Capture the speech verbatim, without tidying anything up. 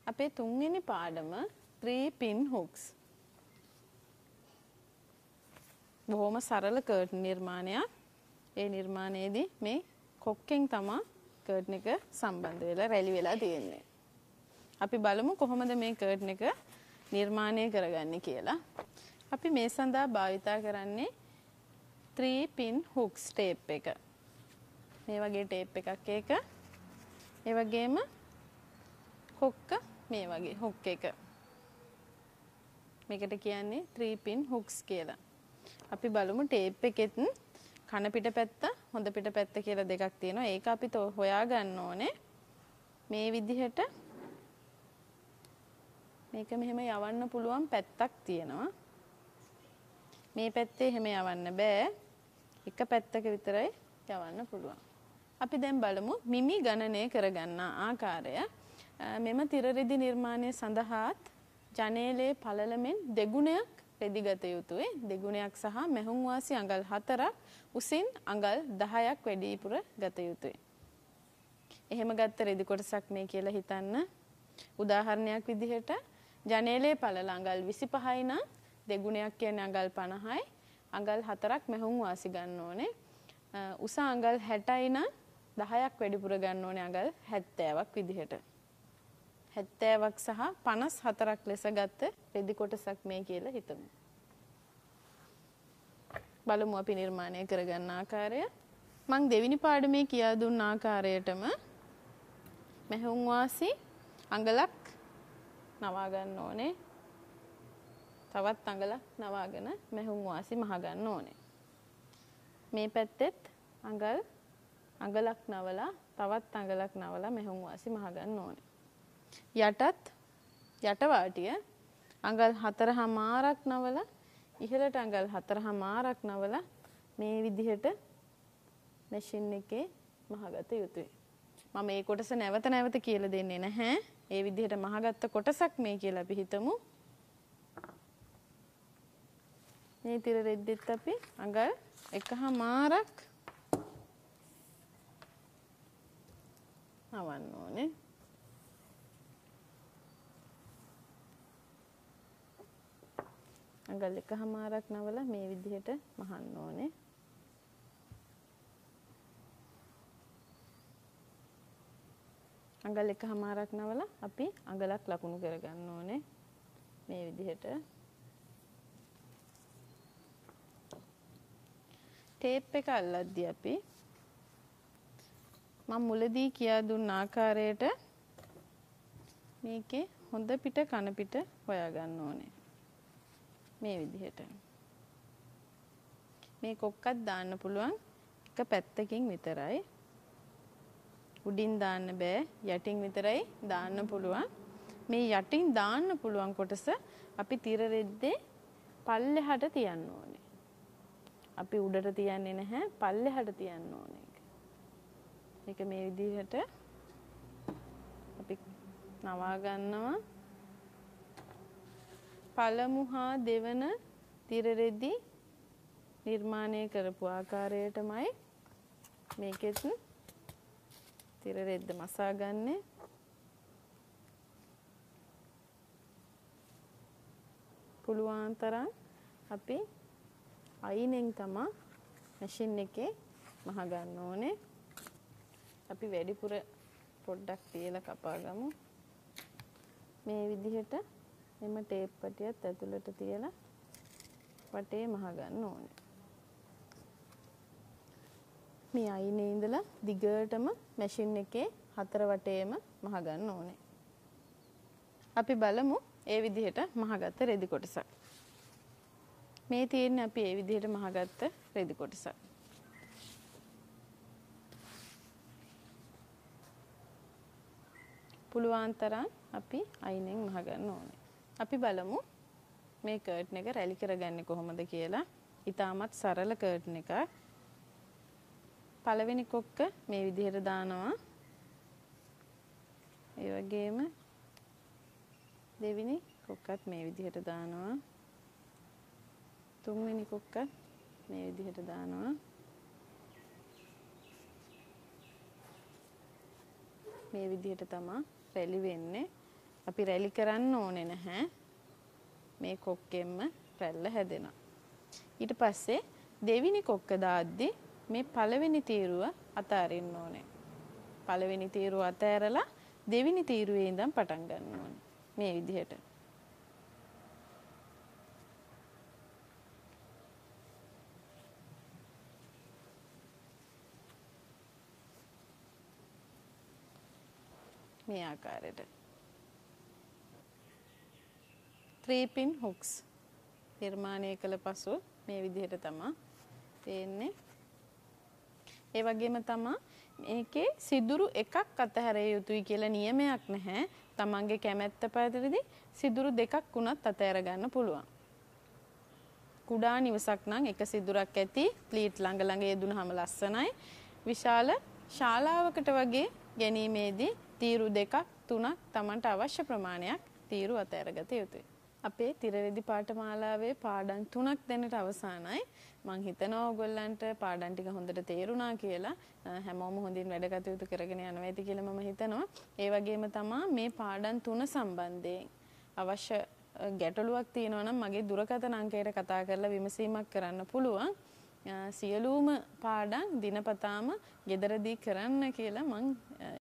අපේ තුන්වෙනි පාඩම three pin hooks. බොහොම සරල කර්ටන් නිර්මාණයක්. ඒ නිර්මාණයේදී මේ කොක්කෙන් තමයි කර්ටන් එක සම්බන්ධ වෙලා රැලි වෙලා තියෙන්නේ. අපි බලමු කොහොමද මේ කර්ටන් එක නිර්මාණය කරගන්නේ කියලා. අපි මේ සඳහා භාවිතා කරන්නේ three pin hooks tape එක. මේ වගේ tape එකක් ඒක. ඒ වගේම හොක්ක මේ වගේ හොක් එක. මේකට කියන්නේ three pin hooks කියලා. අපි බලමු tape එකෙත් කන පිට පැත්ත හොඳ පිට පැත්ත කියලා දෙකක් තියෙනවා. ඒක අපි හොයා ගන්න ඕනේ. මේ විදිහට මේක මෙහෙම යවන්න පුළුවන් පැත්තක් තියෙනවා. මේ පැත්තේ එහෙම යවන්න බෑ. එක පැත්තක විතරයි යවන්න පුළුවන්. අපි දැන් බලමු මිමි ගණනය කරගන්න ආකාරය. මෙම තිර රෙදි නිර්මාණය සඳහාත් ජනේලයේ පළලමෙන් දෙගුණයක් රෙදි ගත යුතුයි. දෙගුණයක් සහ මැහුම් වාසි අඟල් හතරක් උසින් අඟල් දහයක් වැඩිපුර ගත යුතුයි. එහෙම ගත්ත රෙදි කොටසක් මේ කියලා හිතන්න. උදාහරණයක් විදිහට ජනේලයේ පළල අඟල් විසිපහයි නම් දෙගුණයක් කියන්නේ අඟල් පනහයි. අඟල් හතරක් මැහුම් වාසි ගන්න ඕනේ. උස අඟල් හැටයි නම් දහයක් වැඩිපුර ගන්න ඕනේ අඟල් හැත්තෑවක් විදිහට. හැත්තෑවක් සහ පනස් හතරක් ලෙස ගත්ත රෙදි කොටසක් මේ කියලා හිතමු. බලමු අපි නිර්මාණය කරගන්න ආකාරය. මම දෙවෙනි පාඩමේ කියා දුන්න ආකාරයටම මැහුම් වාසි අඟලක් නවා ගන්න ඕනේ. තවත් අඟලක් නවාගෙන මැහුම් වාසි මහ ගන්න ඕනේ. මේ පැත්තෙත් අඟල් අඟලක් නවලා තවත් අඟලක් නවලා මැහුම් වාසි මහ ගන්න ඕනේ. යටත් යට වාටිය අඟල් හතරමාරක් නවලා ඉහළට අඟල් හතරමාරක් නවලා මේ විදිහට මැෂින් එකේ මහගත යුතුයි. මම මේ කොටස නැවත නැවත කියලා දෙන්නේ නැහැ. ඒ විදිහට මහගත්ත කොටසක් මේ කියලා අපි හිතමු. මේ තිර රෙද්දෙත් අපි අඟල් එකමාරක් නවන්න ඕනේ. අඟල් එකමාරක් නවලා මේ විදිහට මහන්න ඕනේ. අඟල් එකමාරක් නවලා අපි අඟලක් ලකුණු කරගන්න ඕනේ. මේ විදිහට ටේප් එක අල්ලද්දී අපි මම මුලදී කියා දුන්න ආකාරයට මේකේ හොඳ පිට කන පිට හොයා ගන්න ඕනේ. මේ විදිහට මේ කොක්කත් දාන්න පුළුවන් එක පැත්තකින් විතරයි. උඩින් දාන්න බෑ. යටින් විතරයි දාන්න පුළුවන්. මේ යටින් දාන්න පුළුවන් කොටස අපි තිර රෙද්දේ පල්ලෙහාට තියන්න ඕනේ. අපි උඩට තියන්නේ නැහැ. පල්ලෙහාට තියන්න ඕනේ. මේක මේ විදිහට අපි නවා ගන්නවා. පළමු හා දෙවන තිර රෙදි නිර්මාණය කරපු ආකාරයටමයි මේකෙත් තිර රෙද්ද මසා ගන්නේ. පුළුවන් තරම් අපි අයිනෙන් තමයි මැෂින් එකේ මහ ගන්න ඕනේ. අපි වැඩිපුර පොඩ්ඩක් තියලා කපා ගමු. මේ විදිහට එම ටේප් පටියත් ඇතුළට තියලා වටේ මහ ගන්න ඕනේ. මේ අයිනේ ඉඳලා දිගටම මැෂින් එකේ හතර වටේම මහ ගන්න ඕනේ. අපි බලමු ඒ විදිහට මහගත්ත රෙදි කොටසක්. මේ තියෙන්නේ අපි ඒ විදිහට මහගත්ත රෙදි කොටසක්. පුළුවන් තරම් අපි අයිනෙන් මහ ගන්න ඕනේ. අපි බලමු මේ කර්ටන් එක රැලි කරගන්නේ කොහොමද කියලා. ඉතාමත් සරල කර්ටන් එකක්. පළවෙනි කොක්ක මේ විදිහට දානවා. ඒ වගේම දෙවෙනි කොක්කත් මේ විදිහට දානවා. තුන්වෙනි කොක්කත් මේ විදිහට දානවා. මේ විදිහට තමයි රැලි වෙන්නේ. අපි රැලි කරන්න ඕනේ නැහැ. මේ කොක්කෙන්ම රැල්ල හැදෙනවා. ඊට පස්සේ දෙවෙනි කොක්ක දාද්දි මේ පළවෙනි තීරුව අතාරින්න ඕනේ. පළවෙනි තීරුව අතෑරලා දෙවෙනි තීරුවේ ඉඳන් පටන් ගන්න ඕනේ. මේ විදිහට. මේ ආකාරයට three pin hooks නිර්මාණය කළ පසු මේ විදිහට තමයි පේන්නේ. ඒ වගේම තමයි මේකේ සිදුරු එකක් අතහැරිය යුතුයි කියලා නියමයක් නැහැ. තමන්ගේ කැමැත්ත පරිදි සිදුරු දෙකක් වුණත් අතහැර ගන්න පුළුවන්. කුඩා නිවසක් නම් එක සිදුරක් ඇති ප්ලීට් ළඟ ළඟ යෙදුනහම ලස්සනයි. විශාල ශාලාවකට වගේ ගැනීමේදී තීරු දෙකක් තුනක් Tamanට අවශ්‍ය ප්‍රමාණයක් තීරු අතහැරගත යුතුයි. අපේ තිරරෙදි පාඨමාලාවේ පාඩම් තුනක් දැනට අවසానයි. මම හිතනවා ඔයගොල්ලන්ට පාඩම් ටික හොඳට තේරුණා කියලා. හැමෝම හොඳින් වැඩ කටයුතු කරගෙන යනවා ඇති කියලා මම හිතනවා. ඒ වගේම තමයි මේ පාඩම් තුන සම්බන්ධයෙන් අවශ්‍ය ගැටලුවක් තියෙනවා නම් මගේ දුරකථන අංකයට කතා කරලා විමසීමක් කරන්න පුළුවන්. සියලුම පාඩම් දිනපතාම ගෙදරදී කරන්න කියලා මම